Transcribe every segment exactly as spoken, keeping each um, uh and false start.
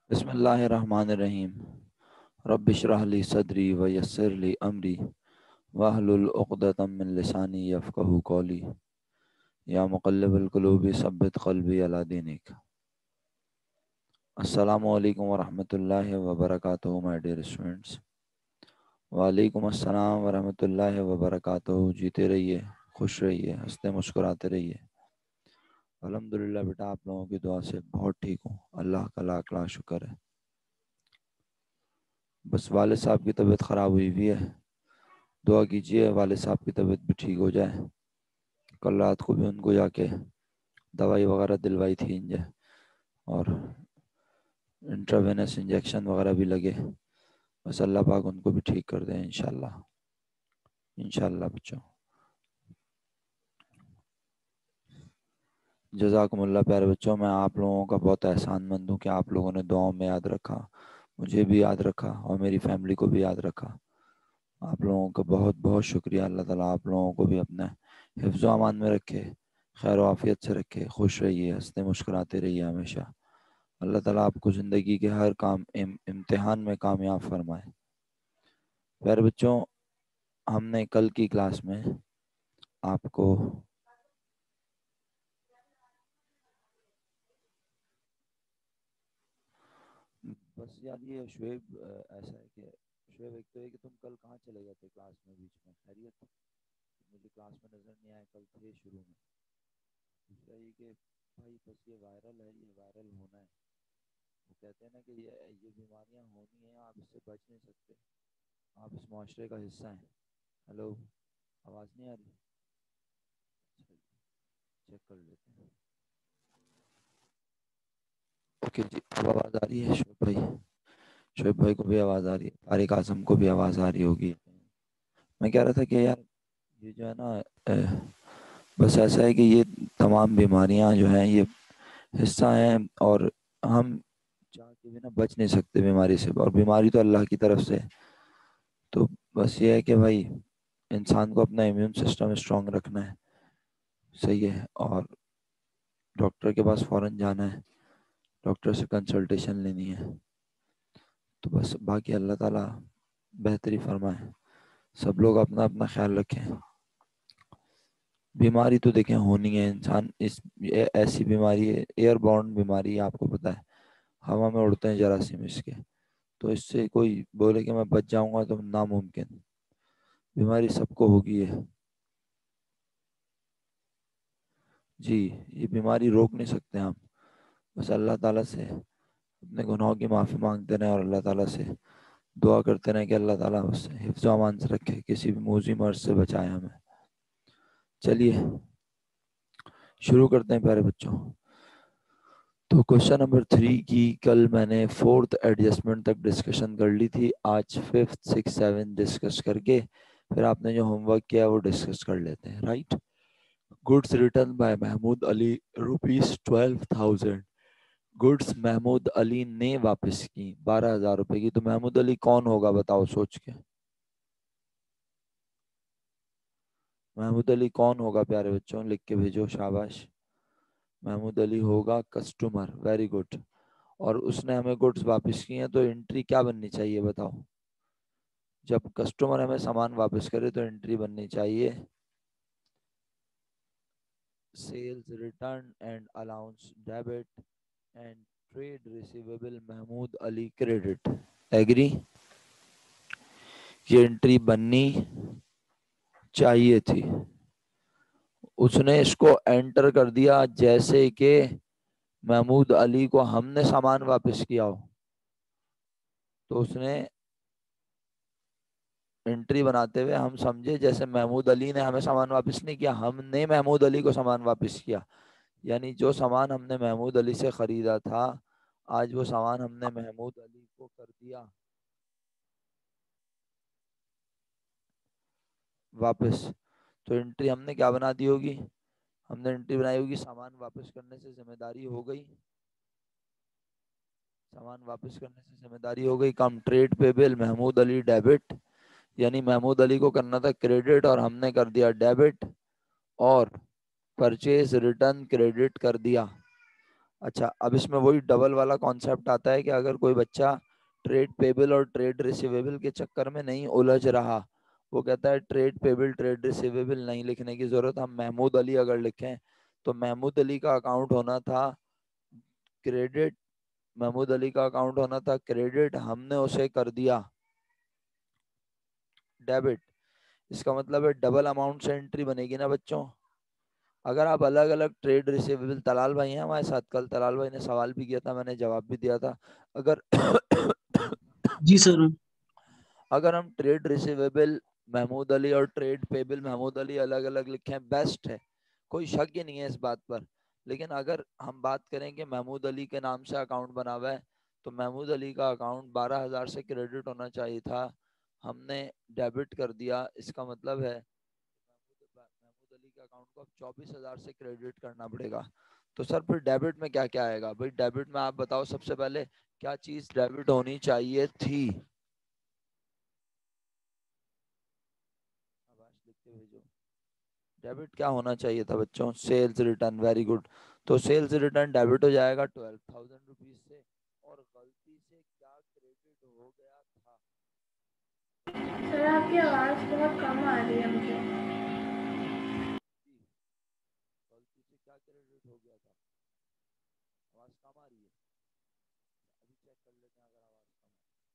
بسم اللہ الرحمن الرحیم رب اشرح لی صدری ویسر لی امری واحلل عقدۃ من لسانی یفقہوا قولی یا مقلب القلوب ثبت قلبی علی دینک۔ السلام علیکم ورحمۃ اللہ وبرکاتہ مائی ڈیئر اسٹوڈنٹس۔ وعلیکم السلام ورحمۃ اللہ وبرکاتہ۔ جیتے رہیے، خوش رہیے، ہنستے مسکراتے رہیے۔ الحمدللہ بیٹا، آپ لوگوں کی دعا سے بہت ٹھیک ہوں، اللہ کا لاکھ لاکھ شکر ہے۔ بس والد صاحب کی طبیعت خراب ہوئی ہوئی ہے، دعا کیجیے والد صاحب کی طبیعت بھی ٹھیک ہو جائے۔ کل رات کو بھی ان کو جا کے دوائی وغیرہ دلوائی تھی انجے اور انٹراوینس انجیکشن وغیرہ بھی لگے، بس اللہ پاک ان کو بھی ٹھیک کر دیں انشاءاللہ انشاءاللہ بچوں۔ جزاکم اللہ پیارے بچوں، میں آپ لوگوں کا بہت احسان مند ہوں کہ آپ لوگوں نے دعاؤں میں یاد رکھا، مجھے بھی یاد رکھا اور میری فیملی کو بھی یاد رکھا۔ آپ لوگوں کا بہت بہت شکریہ۔ اللہ تعالیٰ آپ لوگوں کو بھی اپنے حفظ و امان میں رکھے، خیر و عافیت سے رکھے، خوش رہیے، ہنستے مسکراتے رہیے ہمیشہ۔ اللہ تعالیٰ آپ کو زندگی کے ہر کام ام امتحان میں کامیاب فرمائے۔ پیارے بچوں، ہم نے کل کی کلاس میں آپ کو بس یار یہ شعیب ایسا ہے کہ شعیب ایک تو ہے کہ تم کل کہاں چلے گئے تھے کلاس میں، بیچ میں خیریت؟ مجھے کلاس میں نظر نہیں آئے کل، تھے شروع میں۔ دوسرا یہ کہ بھائی بس یہ وائرل ہے، یہ وائرل ہونا ہے۔ وہ کہتے ہیں نا کہ یہ یہ بیماریاں ہونی ہیں، آپ اس سے بچ نہیں سکتے، آپ اس معاشرے کا حصہ ہیں۔ ہلو، آواز نہیں آ رہی؟ چیک کر لیتے ہیں۔ اوکے جی، اب آواز آ رہی ہے شعیب بھائی؟ شعیب بھائی کو بھی آواز آ رہی ہے، طارق اعظم کو بھی آواز آ رہی ہوگی۔ میں کہہ رہا تھا کہ یار یہ جو ہے نا بس ایسا ہے کہ یہ تمام بیماریاں جو ہیں یہ حصہ ہیں، اور ہم چاہ کے بھی نہ بچ نہیں سکتے بیماری سے، اور بیماری تو اللہ کی طرف سے۔ تو بس یہ ہے کہ بھائی انسان کو اپنا امیون سسٹم اسٹرانگ رکھنا ہے، صحیح ہے، اور ڈاکٹر کے پاس فوراً جانا ہے، ڈاکٹر سے کنسلٹیشن لینی ہے۔ تو بس باقی اللہ تعالیٰ بہتری فرمائے، سب لوگ اپنا اپنا خیال رکھیں۔ بیماری تو دیکھیں ہونی ہے، انسان اس ایسی بیماری ہے، ایئر بورن بیماری ہے، آپ کو پتہ ہے، ہوا میں اڑتے ہیں جراثیم اس کے، تو اس سے کوئی بولے کہ میں بچ جاؤں گا تو ناممکن، بیماری سب کو ہوگی ہے جی۔ یہ بیماری روک نہیں سکتے ہم، بس اللہ تعالیٰ سے اپنے گناہوں کی معافی مانگتے رہیں اور اللہ تعالیٰ سے دعا کرتے رہیں کہ اللہ تعالیٰ اس سے حفظ و امان سے رکھے، کسی بھی موذی مرض سے بچائے ہمیں۔ چلیے شروع کرتے ہیں پیارے بچوں۔ تو کوشچن نمبر تھری کی کل میں نے فورتھ ایڈجسٹمنٹ تک ڈسکشن کر لی تھی، آج ففتھ سکس سیون ڈسکس کر کے پھر آپ نے جو ہوم ورک کیا وہ ڈسکس کر لیتے ہیں، right? Goods return by Mahmood Ali rupees twelve thousand, goods Mahmood Ali نے واپس کی بارہ ہزار روپے کی۔ تو محمود علی کون ہوگا بتاؤ سوچ کے، محمود علی کون ہوگا پیارے بچوں؟ لکھ کے بھیجو، شاباش۔ محمود علی ہوگا کسٹمر، ویری گڈ۔ اور اس نے ہمیں گڈس واپس کی ہیں، تو انٹری کیا بننی چاہیے بتاؤ؟ جب کسٹمر ہمیں سامان واپس کرے تو انٹری بننی چاہیے sales return and allowance debit and trade receivable Mahmood Ali credit, agree? یہ انٹری بننی چاہیے تھی۔ اس نے اس کو انٹر کر دیا جیسے کہ محمود علی کو ہم نے سامان واپس کیا ہو، تو اس نے انٹری بناتے ہوئے ہم سمجھے جیسے محمود علی نے ہمیں سامان واپس نہیں کیا، ہم نے محمود علی کو سامان واپس کیا۔ یعنی جو سامان ہم نے محمود علی سے خریدا تھا، آج وہ سامان ہم نے محمود علی کو کر دیا واپس۔ تو انٹری ہم نے کیا بنا دی ہوگی؟ ہم نے انٹری بنائی ہوگی سامان واپس کرنے سے ذمہ داری ہو گئی، سامان واپس کرنے سے ذمہ داری ہو گئی کم، trade payable Mahmood Ali debit, یعنی محمود علی کو کرنا تھا کریڈٹ اور ہم نے کر دیا ڈیبٹ، اور پرچیز ریٹرن کریڈٹ کر دیا۔ اچھا اب اس میں وہی ڈبل والا کانسیپٹ آتا ہے کہ اگر کوئی بچہ ٹریڈ پیبل اور ٹریڈ ریسیویبل کے چکر میں نہیں الجھ رہا، وہ کہتا ہے ٹریڈ پیبل ٹریڈ ریسیویبل نہیں لکھنے کی ضرورت، ہم محمود علی اگر لکھیں تو محمود علی کا اکاؤنٹ ہونا تھا کریڈٹ، محمود علی کا اکاؤنٹ ہونا تھا کریڈٹ، ہم نے اسے کر دیا ڈیبٹ، اس کا مطلب ہے ڈبل اماؤنٹ سے انٹری بنے گی نا بچوں۔ اگر آپ الگ الگ ٹریڈ ریسیویبل، طلال بھائی ہیں ہمارے ساتھ، کل طلال بھائی نے سوال بھی کیا تھا، میں نے جواب بھی دیا تھا، اگر جی سر۔ اگر ہم ٹریڈ ریسیویبل محمود علی اور ٹریڈ پیبل محمود علی الگ الگ لکھیں بیسٹ ہے، کوئی شک ہی نہیں ہے اس بات پر، لیکن اگر ہم بات کریں کہ محمود علی کے نام سے اکاؤنٹ بنا ہوا ہے تو محمود علی کا اکاؤنٹ بارہ ہزار سے کریڈٹ ہونا چاہیے تھا، ہم نے ڈیبٹ کر دیا، اس کا مطلب ہے محمود علی کے اکاؤنٹ کو اب چوبیس ہزار سے کریڈٹ کرنا پڑے گا۔ تو سر پھر ڈیبٹ میں کیا کیا آئے گا بھائی؟ ڈیبٹ میں آپ بتاؤ سب سے پہلے کیا چیز ڈیبٹ ہونی چاہیے تھی؟ لکھ کے بھیجو، ڈیبٹ کیا ہونا چاہیے تھا بچوں؟ سیلز ریٹرن، ویری گڈ، تو سیلز ریٹرن ڈیبٹ ہو جائے گا ٹویلو تھاؤزینڈ روپیز سے، اور غلطی سے کیا کریڈٹ ہو گیا تھا؟ سر آپ کی آواز بہت کم آ رہی ہے مجھے۔ غلطی سے کیا کریڈٹ ہو گیا تھا؟ آواز کم آ رہی ہے، ابھی چیک کر لیتے ہیں اگر آواز کم آ رہی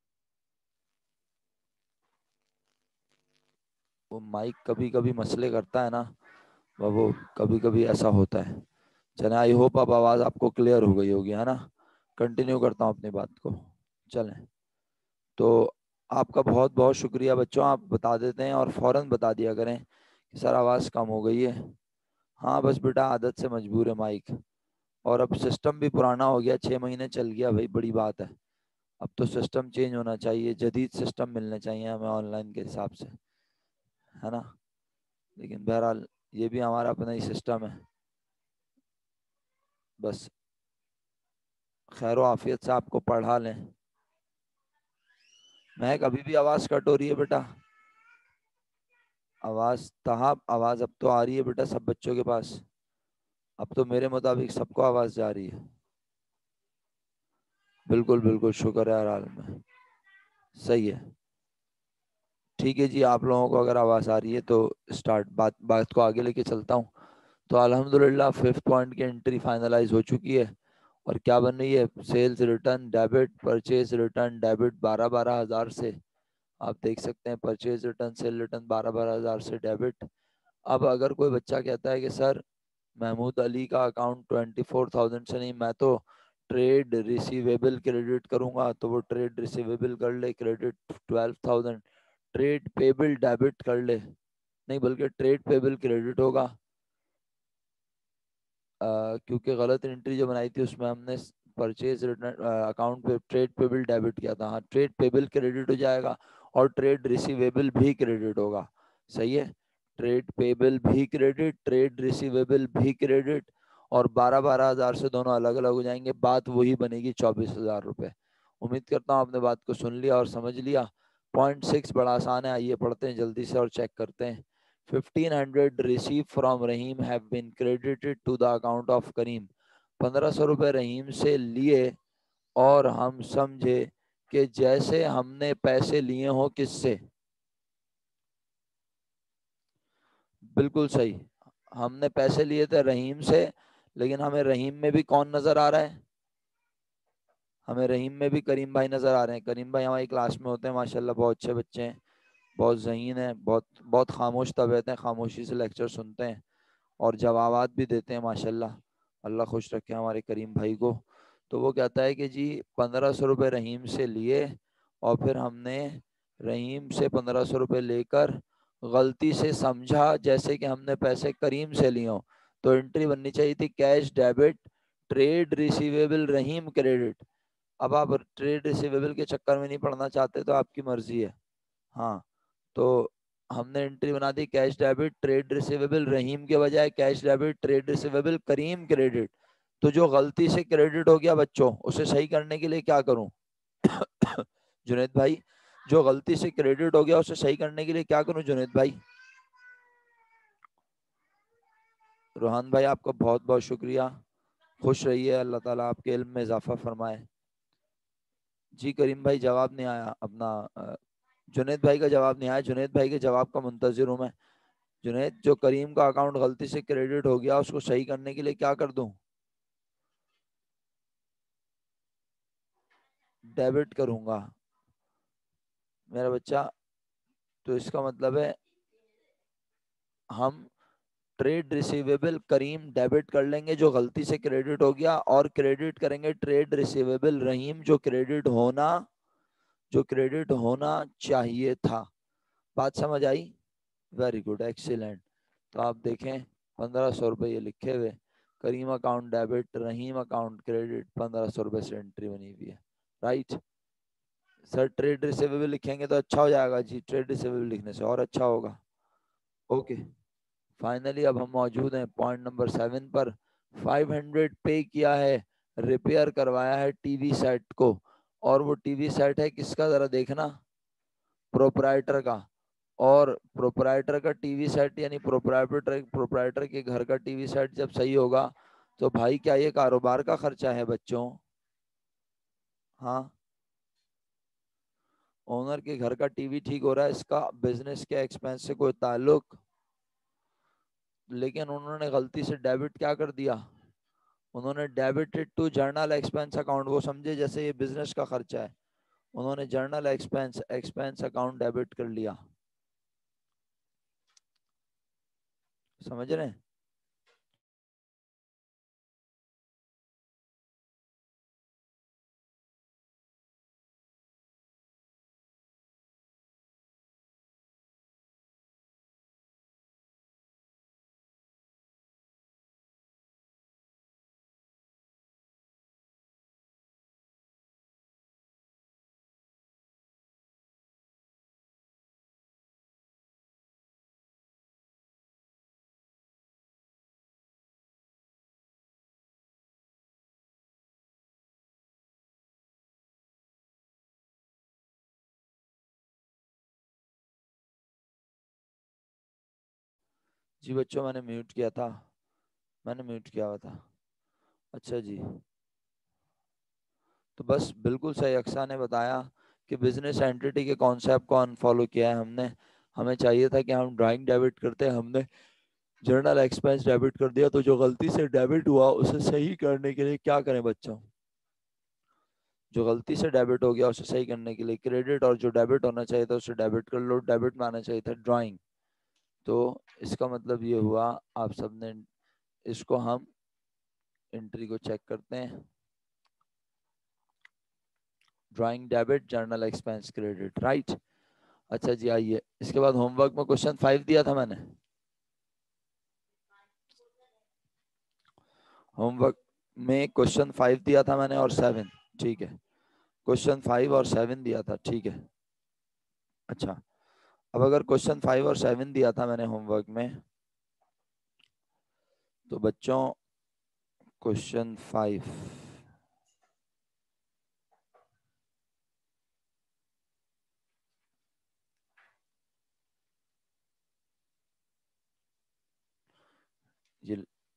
ہے۔ وہ مائک کبھی کبھی مسئلے کرتا ہے نا، وہ کبھی کبھی ایسا ہوتا ہے۔ چلیں آئی ہوپ اب آواز آپ کو کلیئر ہو گئی ہوگی، ہے نا؟ کنٹینیو کرتا ہوں اپنی بات کو، چلیں۔ تو آپ کا بہت بہت شکریہ بچوں، آپ بتا دیتے ہیں اور فوراً بتا دیا کریں کہ سر آواز کم ہو گئی ہے۔ ہاں بس بیٹا عادت سے مجبور ہے مائک، اور اب سسٹم بھی پرانا ہو گیا، چھ مہینے چل گیا بھائی، بڑی بات ہے، اب تو سسٹم چینج ہونا چاہیے، جدید سسٹم ملنے چاہیے ہمیں آن لائن کے حساب سے، ہے نا؟ لیکن بہرحال یہ بھی ہمارا اپنا ہی سسٹم ہے، بس خیر و عافیت سے آپ کو پڑھا لیں۔ مہک ابھی بھی آواز کٹ ہو رہی ہے بیٹا؟ آواز تہا آواز اب تو آ رہی ہے بیٹا سب بچوں کے پاس؟ اب تو میرے مطابق سب کو آواز جا رہی ہے، بالکل بالکل، شکر ہے ہر حال میں، صحیح ہے، ٹھیک ہے جی۔ آپ لوگوں کو اگر آواز آ رہی ہے تو اسٹارٹ بات بات کو آگے لے کے چلتا ہوں۔ تو الحمدللہ ففتھ پوائنٹ کی انٹری فائنلائز ہو چکی ہے، اور کیا بن رہی ہے؟ Sales return debit, purchase return debit بارہ بارہ ہزار سے، آپ دیکھ سکتے ہیں پرچیز ریٹرن سیل ریٹرن بارہ بارہ ہزار سے ڈیبٹ۔ اب اگر کوئی بچہ کہتا ہے کہ سر محمود علی کا اکاؤنٹ ٹوینٹی فور تھاؤزینڈ سے نہیں، میں تو ٹریڈ ریسیویبل کریڈٹ کروں گا، تو وہ ٹریڈ ریسیویبل کر لے credit twelve thousand, trade payable debit کر لے، نہیں بلکہ ٹریڈ پیبل کریڈٹ ہوگا، کیونکہ غلط انٹری جو بنائی تھی اس میں ہم نے پرچیز ریٹرن اکاؤنٹ پہ ٹریڈ پیبل ڈیبٹ کیا تھا، ہاں ٹریڈ پیبل کریڈٹ ہو جائے گا، اور ٹریڈ ریسیویبل بھی کریڈٹ ہوگا، صحیح ہے، ٹریڈ پیبل بھی کریڈٹ، ٹریڈ ریسیویبل بھی کریڈٹ، اور بارہ بارہ ہزار سے دونوں الگ الگ ہو جائیں گے، بات وہی بنے گی چوبیس ہزار روپے۔ امید کرتا ہوں آپ نے بات کو سن لیا اور سمجھ لیا۔ پوائنٹ سکس بڑا آسان ہے، آئیے پڑھتے ہیں جلدی سے اور چیک کرتے ہیں۔ fifteen hundred received from Rahim have been credited to the account of کریم، پندرہ سو روپے رحیم سے لیے اور ہم سمجھے کہ جیسے ہم نے پیسے لیے ہوں کس سے؟ بالکل صحیح، ہم نے پیسے لیے تھے رحیم سے، لیکن ہمیں رحیم میں بھی کون نظر آ رہا ہے؟ ہمیں رحیم میں بھی کریم بھائی نظر آ رہے ہیں۔ کریم بھائی ہماری کلاس میں ہوتے ہیں ماشاءاللہ، بہت اچھے بچے ہیں، بہت ذہین ہیں، بہت بہت خاموش طبیعت ہیں، خاموشی سے لیکچر سنتے ہیں اور جوابات بھی دیتے ہیں ماشاءاللہ، اللہ خوش رکھے ہمارے کریم بھائی کو۔ تو وہ کہتا ہے کہ جی پندرہ سو روپے رحیم سے لیے، اور پھر ہم نے رحیم سے پندرہ سو روپے لے کر غلطی سے سمجھا جیسے کہ ہم نے پیسے کریم سے لیے ہوں، تو انٹری بننی چاہیے تھی cash debit trade receivable Rahim credit. اب آپ ٹریڈ ریسیویبل کے چکر میں نہیں پڑھنا چاہتے تو آپ کی مرضی ہے، ہاں، تو ہم نے انٹری بنا دی cash debit trade receivable Rahim کے بجائے cash debit trade receivable Karim credit. تو جو غلطی سے کریڈٹ ہو گیا بچوں، اسے صحیح کرنے کے لیے کیا کروں؟ جنید بھائی، جو غلطی سے کریڈٹ ہو گیا اسے صحیح کرنے کے لیے کیا کروں جنید بھائی؟ روحان بھائی آپ کا بہت بہت شکریہ، خوش رہیے، اللہ تعالیٰ آپ کے علم میں اضافہ فرمائے. جی کریم بھائی جواب نہیں آیا اپنا. جنید بھائی کا جواب نہیں آیا. جنید بھائی کے جواب کا منتظر ہوں میں. جنید، جو کریم کا اکاؤنٹ غلطی سے کریڈٹ ہو گیا اس کو صحیح کرنے کے لیے کیا کر دوں؟ ڈیبٹ کروں گا میرا بچہ. تو اس کا مطلب ہے ہم ٹریڈ ریسیویبل کریم ڈیبٹ کر لیں گے جو غلطی سے کریڈٹ ہو گیا، اور کریڈٹ کریں گے ٹریڈ ریسیویبل رحیم جو کریڈٹ ہونا جو کریڈٹ ہونا چاہیے تھا. بات سمجھ آئی؟ Very good, excellent. تو آپ دیکھیں پندرہ سو روپے یہ لکھے ہوئے، Karim account debit, Rahim account credit, پندرہ سو روپے سے انٹری بنی ہوئی ہے. Right sir. ٹریڈ ریسیویبل لکھیں گے تو اچھا ہو جائے گا. جی ٹریڈ ریسیویبل لکھنے سے اور اچھا ہوگا. اوکے فائنلی اب ہم موجود ہیں پوائنٹ نمبر سیون پر. فائیو ہنڈریڈ پے کیا ہے، ریپیئر کروایا ہے ٹی وی سیٹ کو، اور وہ ٹی وی سیٹ ہے کس کا ذرا دیکھنا؟ پروپرائٹر کا. اور پروپرائٹر کا ٹی وی سیٹ یعنی پروپرائٹر پروپرائٹر کے گھر کا ٹی وی سیٹ جب صحیح ہوگا تو بھائی کیا یہ کاروبار کا خرچہ ہے بچوں؟ ہاں، اونر کے گھر کا ٹی وی ٹھیک ہو رہا ہے، اس کا بزنس کے ایکسپینس سے کوئی تعلق. لیکن انہوں نے غلطی سے ڈیبٹ کیا کر دیا؟ انہوں نے debited to general expense account. وہ سمجھے جیسے یہ بزنس کا خرچہ ہے، انہوں نے general expense expense account debit کر لیا. سمجھ رہے ہیں؟ جی بچوں میں نے میوٹ کیا تھا میں نے میوٹ کیا ہوا تھا. اچھا جی، تو بس بالکل صحیح. اقصا نے بتایا کہ بزنس اینٹیٹی کے کانسیپٹ کو انفالو کیا ہے ہم نے. ہمیں چاہیے تھا کہ ہم ڈرائنگ ڈیبٹ کرتے، ہم نے جرنل ایکسپینس ڈیبٹ کر دیا. تو جو غلطی سے ڈیبٹ ہوا اسے صحیح کرنے کے لیے کیا کریں بچوں؟ جو غلطی سے ڈیبٹ ہو گیا اسے صحیح کرنے کے لیے کریڈٹ، اور جو ڈیبٹ ہونا چاہیے تھا اسے ڈیبٹ کر لو. ڈیبٹ میں آنا چاہیے تھا ڈرائنگ. تو اس کا مطلب یہ ہوا آپ سب نے اس کو ہم انٹری کو چیک کرتے ہیں. Drawing debit, general expense credit. Right. اچھا جی آئیے اس کے بعد ہوم ورک میں کوشچن فائیو دیا تھا میں نے. ہوم ورک میں کوشچن فائیو دیا تھا میں نے اور سیون. ٹھیک ہے، کوشچن فائیو اور سیون دیا تھا. ٹھیک ہے. اچھا اب اگر کوشچن فائیو اور سیون دیا تھا میں نے ہوم ورک میں، تو بچوں کوشچن فائیو یہ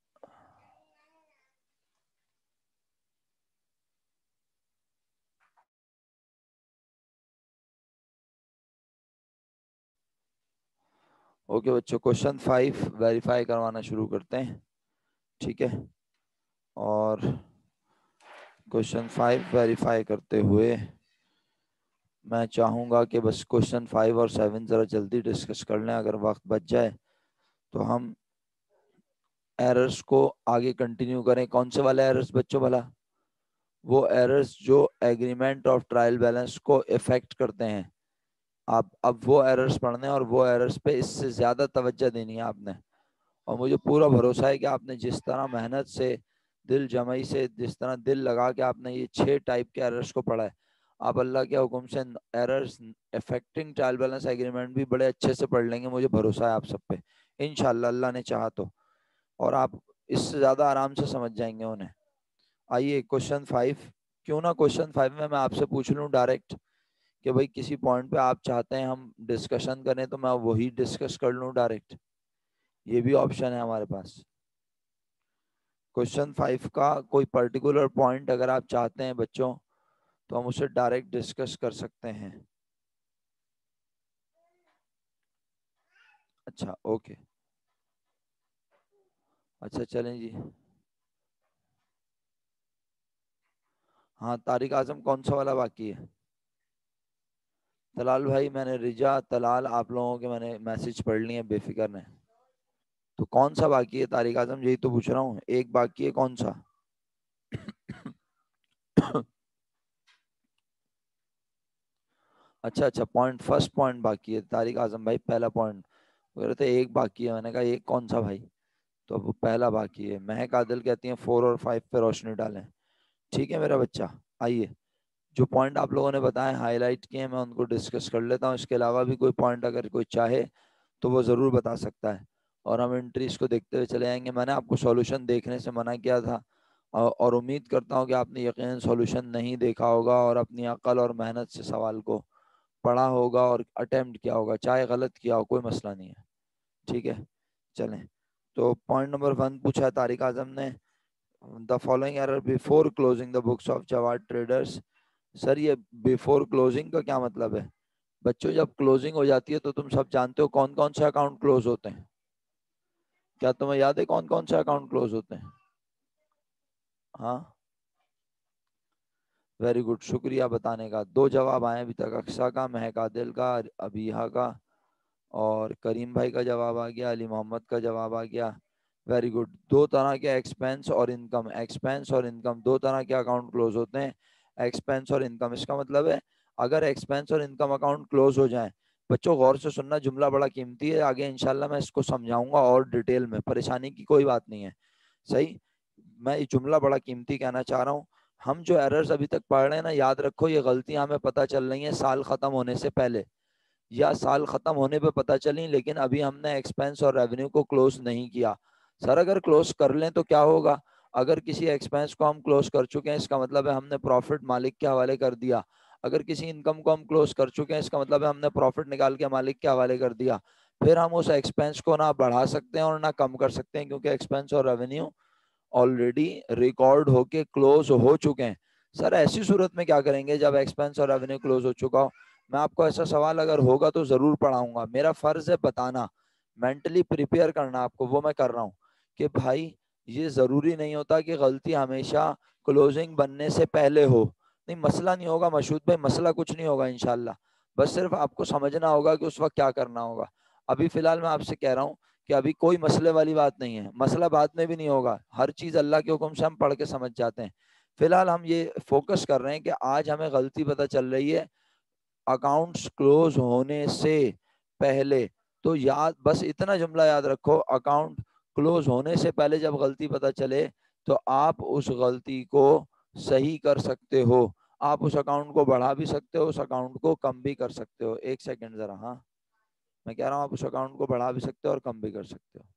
اوکے بچوں کوشچن فائیو ویریفائی کروانا شروع کرتے ہیں. ٹھیک ہے، اور کوشچن فائیو ویریفائی کرتے ہوئے میں چاہوں گا کہ بس کوشچن فائیو اور سیون ذرا جلدی ڈسکس کر لیں. اگر وقت بچ جائے تو ہم ایررز کو آگے کنٹینیو کریں. کون سے والے ایررز بچوں بھلا؟ وہ ایررز جو ایگریمنٹ آف ٹرائل بیلنس کو افیکٹ کرتے ہیں. آپ اب وہ ایررز پڑھنے اور وہ ایررز پہ اس سے زیادہ توجہ دینی ہے آپ نے. اور مجھے پورا بھروسہ ہے کہ آپ نے جس طرح محنت سے، دل جمعی سے، جس طرح دل لگا کے آپ نے یہ چھ ٹائپ کے ایررز کو پڑھا ہے، آپ اللہ کے حکم سے errors affecting trial balance agreement بھی بڑے اچھے سے پڑھ لیں گے. مجھے بھروسہ ہے آپ سب پہ انشاءاللہ، اللہ نے چاہا تو. اور آپ اس سے زیادہ آرام سے سمجھ جائیں گے انہیں. آئیے کوشچن فائیو. کیوں نہ کوشچن فائیو میں میں آپ سے پوچھ لوں ڈائریکٹ کہ بھائی کسی پوائنٹ پہ آپ چاہتے ہیں ہم ڈسکشن کریں تو میں وہی ڈسکس کر لوں ڈائریکٹ. یہ بھی آپشن ہے ہمارے پاس. کوشچن فائیو کا کوئی پرٹیکولر پوائنٹ اگر آپ چاہتے ہیں بچوں تو ہم اسے ڈائریکٹ ڈسکس کر سکتے ہیں. اچھا اوکے. اچھا چلیں جی. ہاں طارق اعظم کون سا والا باقی ہے؟ طلال بھائی میں نے رجا طلال آپ لوگوں کے میں نے میسج پڑھ لیے بے فکر نے. تو کون سا باقی ہے طارق اعظم؟ یہی تو پوچھ رہا ہوں. ایک باقی ہے کون سا؟ اچھا اچھا پوائنٹ فرسٹ پوائنٹ باقی ہے طارق اعظم بھائی. پہلا پوائنٹ وہ کہتے ایک باقی ہے. میں نے کہا ایک کون سا بھائی؟ تو اب پہلا باقی ہے. مہک عادل کہتی ہیں فور اور فائیو پہ روشنی ڈالیں. ٹھیک ہے میرا بچہ. آئیے جو پوائنٹ آپ لوگوں نے بتائے ہائی لائٹ کیے میں ان کو ڈسکس کر لیتا ہوں. اس کے علاوہ بھی کوئی پوائنٹ اگر کوئی چاہے تو وہ ضرور بتا سکتا ہے اور ہم انٹریز کو دیکھتے ہوئے چلے جائیں گے. میں نے آپ کو سولوشن دیکھنے سے منع کیا تھا اور امید کرتا ہوں کہ آپ نے یقیناً سولوشن نہیں دیکھا ہوگا اور اپنی عقل اور محنت سے سوال کو پڑھا ہوگا اور اٹیمپٹ کیا ہوگا. چاہے غلط کیا ہو کوئی مسئلہ نہیں ہے. ٹھیک ہے چلیں. تو پوائنٹ نمبر ون پوچھا ہے طارق اعظم نے. The following error before closing the books of Jawad traders. Sir یہ بیفور کلوزنگ کا کیا مطلب ہے بچوں؟ جب کلوزنگ ہو جاتی ہے تو تم سب جانتے ہو کون کون سے اکاؤنٹ کلوز ہوتے ہیں. کیا تمہیں یاد ہے کون کون سے اکاؤنٹ کلوز ہوتے ہیں؟ ہاں ویری گڈ شکریہ بتانے کا. دو جواب آئے ابھی تک. اقصا کا، مہک عادل کا، ابیحہ کا اور کریم بھائی کا جواب آ گیا. علی محمد کا جواب آ گیا. Very good. دو طرح کے ایکسپینس اور انکم ایکسپینس اور انکم دو طرح کے اکاؤنٹ کلوز ہوتے ہیں. ایکسپینس اور انکم. اس کا مطلب ہے اگر ایکسپینس اور انکم اکاؤنٹ کلوز ہو جائیں، بچوں غور سے سننا جملہ بڑا قیمتی ہے. آگے انشاءاللہ میں اس کو سمجھاؤں گا اور ڈیٹیل میں. پریشانی کی کوئی بات نہیں ہے. صحیح. میں یہ جملہ بڑا قیمتی کہنا چاہ رہا ہوں. ہم جو ایررز ابھی تک پڑھ رہے ہیں نا، یاد رکھو یہ غلطیاں ہمیں پتہ چل رہی ہیں سال ختم ہونے سے پہلے یا سال ختم ہونے پہ پتہ چلیں، لیکن ابھی ہم نے ایکسپینس اور ریونیو کو کلوز نہیں کیا. سر اگر کلوز کر لیں تو کیا ہوگا؟ اگر کسی ایکسپینس کو ہم کلوز کر چکے ہیں اس کا مطلب ہے ہم نے پروفٹ مالک کے حوالے کر دیا. اگر کسی انکم کو ہم کلوز کر چکے ہیں اس کا مطلب ہے ہم نے پروفٹ نکال کے مالک کے حوالے کر دیا. پھر ہم اس ایکسپینس کو نہ بڑھا سکتے ہیں اور نہ کم کر سکتے ہیں کیونکہ ایکسپینس اور ریونیو آلریڈی ریکارڈ ہو کے کلوز ہو چکے ہیں. سر ایسی صورت میں کیا کریں گے جب ایکسپینس اور ریونیو کلوز ہو چکا ہو؟ میں آپ کو ایسا سوال اگر ہوگا تو ضرور پڑھاؤں گا. میرا فرض ہے بتانا، مینٹلی پریپیئر کرنا آپ کو. وہ میں کر رہا ہوں کہ بھائی یہ ضروری نہیں ہوتا کہ غلطی ہمیشہ کلوزنگ بننے سے پہلے ہو. نہیں مسئلہ نہیں ہوگا مشہود بھائی، مسئلہ کچھ نہیں ہوگا انشاءاللہ. بس صرف آپ کو سمجھنا ہوگا کہ اس وقت کیا کرنا ہوگا. ابھی فی الحال میں آپ سے کہہ رہا ہوں کہ ابھی کوئی مسئلے والی بات نہیں ہے. مسئلہ بعد میں بھی نہیں ہوگا. ہر چیز اللہ کے حکم سے ہم پڑھ کے سمجھ جاتے ہیں. فی الحال ہم یہ فوکس کر رہے ہیں کہ آج ہمیں غلطی پتہ چل رہی ہے اکاؤنٹس کلوز ہونے سے پہلے. تو یاد بس اتنا جملہ یاد رکھو، اکاؤنٹ کلوز ہونے سے پہلے جب غلطی پتہ چلے تو آپ اس غلطی کو صحیح کر سکتے ہو. آپ اس اکاؤنٹ کو بڑھا بھی سکتے ہو، اس اکاؤنٹ کو کم بھی کر سکتے ہو. ایک سیکنڈ ذرا. ہاں میں کہہ رہا ہوں آپ اس اکاؤنٹ کو بڑھا بھی سکتے ہو اور کم بھی کر سکتے ہو.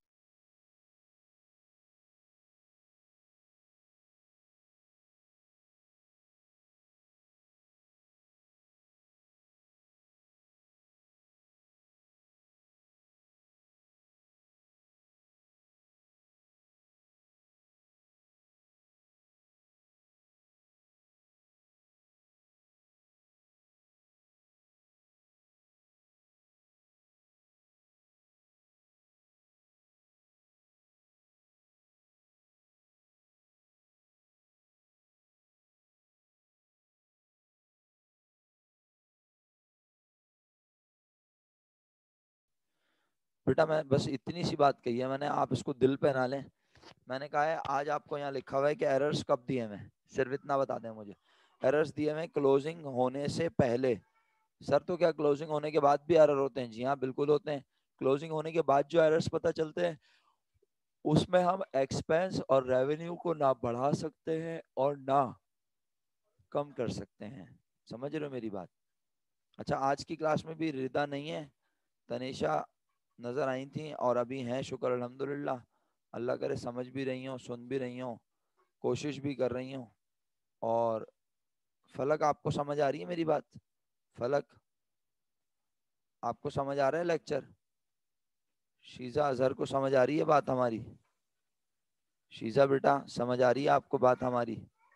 بیٹا میں بس اتنی سی بات کہی ہے میں نے، آپ اس کو دل پہ نہ لیں. میں نے کہا ہے آج آپ کو یہاں لکھا ہوا ہے کہ ایررز کب دیے ہوئے ہیں، صرف اتنا بتا دیں مجھے. ایررز دیے ہوئے ہیں کلوزنگ ہونے سے پہلے. سر تو کیا کلوزنگ ہونے کے بعد بھی ایرر ہوتے ہیں؟ جی ہاں بالکل ہوتے ہیں. کلوزنگ ہونے کے بعد جو ایررز پتہ چلتے ہیں اس میں ہم ایکسپینس اور ریونیو کو نہ بڑھا سکتے ہیں اور نہ کم کر سکتے ہیں. سمجھ رہے ہو میری بات؟ اچھا آج کی کلاس میں بھی ردا نہیں ہے، تنیشا نظر آئی تھیں اور ابھی ہیں شکر الحمدللہ. اللہ کرے سمجھ بھی رہی ہوں، سن بھی رہی ہوں، کوشش بھی کر رہی ہوں. اور فلک آپ کو سمجھ آ رہی ہے میری بات؟ فلک آپ کو سمجھ آ رہا ہے لیکچر؟ شیزا اظہر کو سمجھ آ رہی ہے بات ہماری؟ شیزا بیٹا سمجھ آ رہی ہے آپ کو بات ہماری؟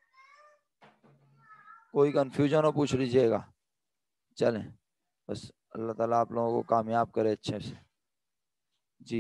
کوئی کنفیوژن ہو پوچھ لیجیے گا. چلیں بس اللہ تعالیٰ آپ لوگوں کو کامیاب کرے اچھے سے. جی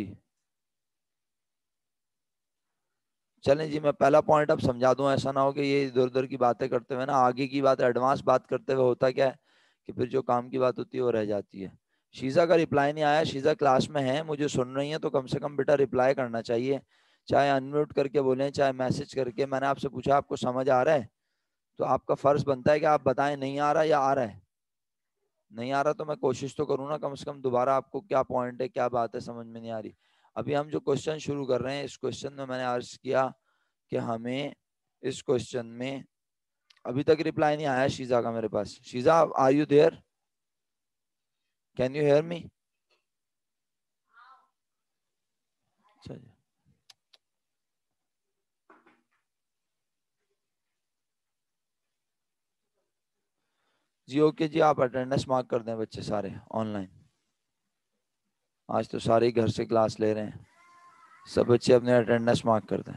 چلیں جی میں پہلا پوائنٹ اب سمجھا دوں, ایسا نہ ہو کہ یہ ادھر ادھر کی باتیں کرتے ہوئے نا آگے کی بات ایڈوانس بات کرتے ہوئے ہوتا کیا ہے کہ پھر جو کام کی بات ہوتی ہے وہ رہ جاتی ہے. شیزا کا رپلائی نہیں آیا. شیزا کلاس میں ہے, مجھے سن رہی ہیں تو کم سے کم بیٹا رپلائی کرنا چاہیے, چاہے انمیوٹ کر کے بولیں چاہے میسج کر کے. میں نے آپ سے پوچھا آپ کو سمجھ آ رہا ہے تو آپ کا فرض بنتا ہے کہ آپ بتائیں نہیں آ رہا یا آ رہا ہے. نہیں آ رہا تو میں کوشش تو کروں نا کم سے کم دوبارہ آپ کو کیا پوائنٹ ہے کیا بات ہے سمجھ میں نہیں آ رہی. ابھی ہم جو کوشچن شروع کر رہے ہیں اس کوشچن میں میں نے عرض کیا کہ ہمیں اس کوشچن میں ابھی تک رپلائی نہیں آیا شیزا کا میرے پاس. Sheeza are you there? Can you hear me? جی اوکے جی, آپ اٹینڈنس مارک کر دیں بچے سارے آن لائن. آج تو سارے گھر سے کلاس لے رہے ہیں, سب بچے اپنے اٹینڈنس مارک کر دیں.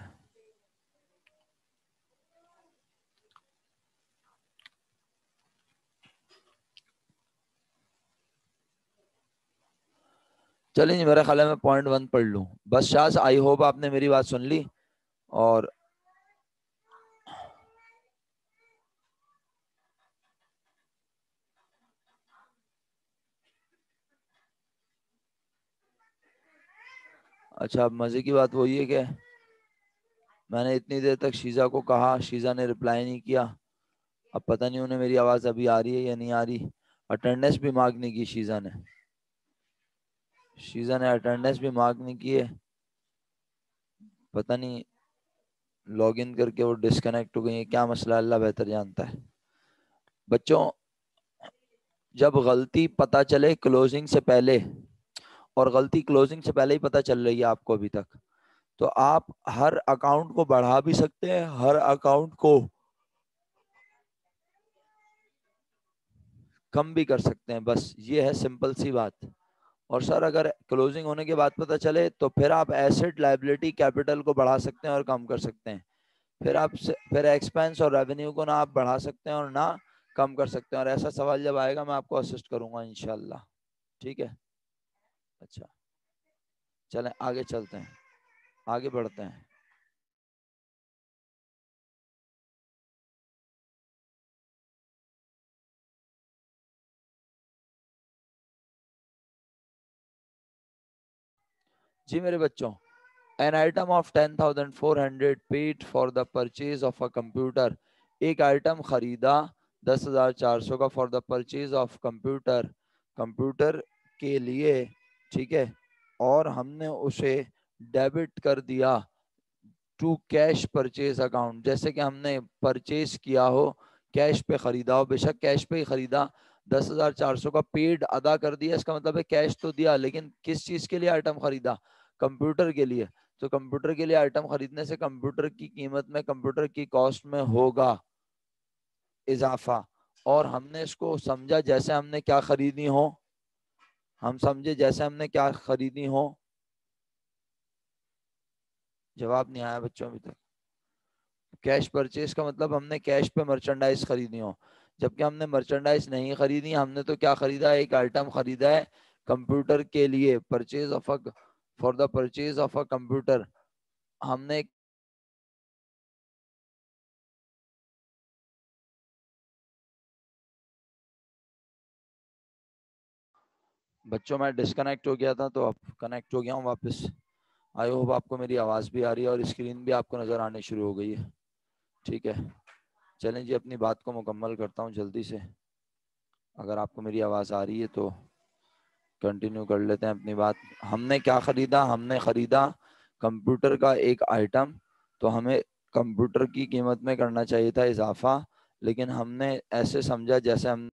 چلیں جی میرا خیال ہے میں پوائنٹ ون پڑھ لوں بس. شاز آئی ہوپ آپ نے میری بات سن لی. اور اچھا اب مزے کی بات وہی ہے کہ میں نے اتنی دیر تک شیزا کو کہا, شیزا نے رپلائی نہیں کیا. اب پتہ نہیں انہیں میری آواز ابھی آ رہی ہے یا نہیں آ رہی. اٹینڈنس بھی مارک نہیں کی شیزا نے. شیزا نے اٹینڈنس بھی مارک نہیں کی ہے. پتہ نہیں لاگ ان کر کے وہ ڈسکنیکٹ ہو گئی ہے, کیا مسئلہ اللہ بہتر جانتا ہے. بچوں جب غلطی پتہ چلے کلوزنگ سے پہلے, اور غلطی کلوزنگ سے پہلے ہی پتہ چل رہی ہے آپ کو ابھی تک, تو آپ ہر اکاؤنٹ کو بڑھا بھی سکتے ہیں, ہر اکاؤنٹ کو کم بھی کر سکتے ہیں. بس یہ ہے سمپل سی بات. اور سر اگر کلوزنگ ہونے کے بعد پتہ چلے تو پھر آپ ایسٹ لائبلٹی کیپٹل کو بڑھا سکتے ہیں اور کم کر سکتے ہیں. پھر آپ پھر ایکسپینس اور ریونیو کو نہ آپ بڑھا سکتے ہیں اور نہ کم کر سکتے ہیں. اور ایسا سوال جب آئے گا میں آپ کو اسسٹ کروں گا انشاءاللہ. ٹھیک ہے اچھا چلیں آگے چلتے ہیں, آگے بڑھتے ہیں. جی میرے بچوں, an item of ten thousand four hundred paid for the purchase of a computer. ایک آئٹم خریدا دس ہزار چار سو کا for the purchase of computer, computer کے لیے, ٹھیک ہے, اور ہم نے اسے ڈیبٹ کر دیا ٹو کیش پرچیز اکاؤنٹ. جیسے کہ ہم نے پرچیز کیا ہو, کیش پہ خریدا ہو, بے شک کیش پہ ہی خریدا, دس ہزار چار سو کا پیڈ ادا کر دیا. اس کا مطلب ہے کیش تو دیا لیکن کس چیز کے لیے آئٹم خریدا؟ کمپیوٹر کے لیے. تو کمپیوٹر کے لیے آئٹم خریدنے سے کمپیوٹر کی قیمت میں, کمپیوٹر کی کاسٹ میں ہوگا اضافہ. اور ہم نے اس کو سمجھا جیسے ہم نے کیا خریدی ہو, ہم سمجھے جیسے ہم نے کیا خریدی ہو. جواب نہیں آیا بچوں ابھی تک. کیش پرچیز کا مطلب ہم نے کیش پہ مرچنڈائز خریدی ہو, جبکہ ہم نے مرچنڈائز نہیں خریدی. ہم نے تو کیا خریدا ہے, ایک آئٹم خریدا ہے کمپیوٹر کے لیے, purchase of for the purchase of a computer. ہم نے بچوں میں ڈسکنیکٹ ہو گیا تھا تو اب کنیکٹ ہو گیا ہوں واپس. آئی ہوپ آپ کو میری آواز بھی آ رہی ہے اور اسکرین بھی آپ کو نظر آنے شروع ہو گئی ہے. ٹھیک ہے چلیں جی اپنی بات کو مکمل کرتا ہوں جلدی سے. اگر آپ کو میری آواز آ رہی ہے تو کنٹینیو کر لیتے ہیں اپنی بات. ہم نے کیا خریدا؟ ہم نے خریدا کمپیوٹر کا ایک آئٹم. تو ہمیں کمپیوٹر کی قیمت میں کرنا چاہیے تھا اضافہ, لیکن ہم نے ایسے سمجھا جیسے ہم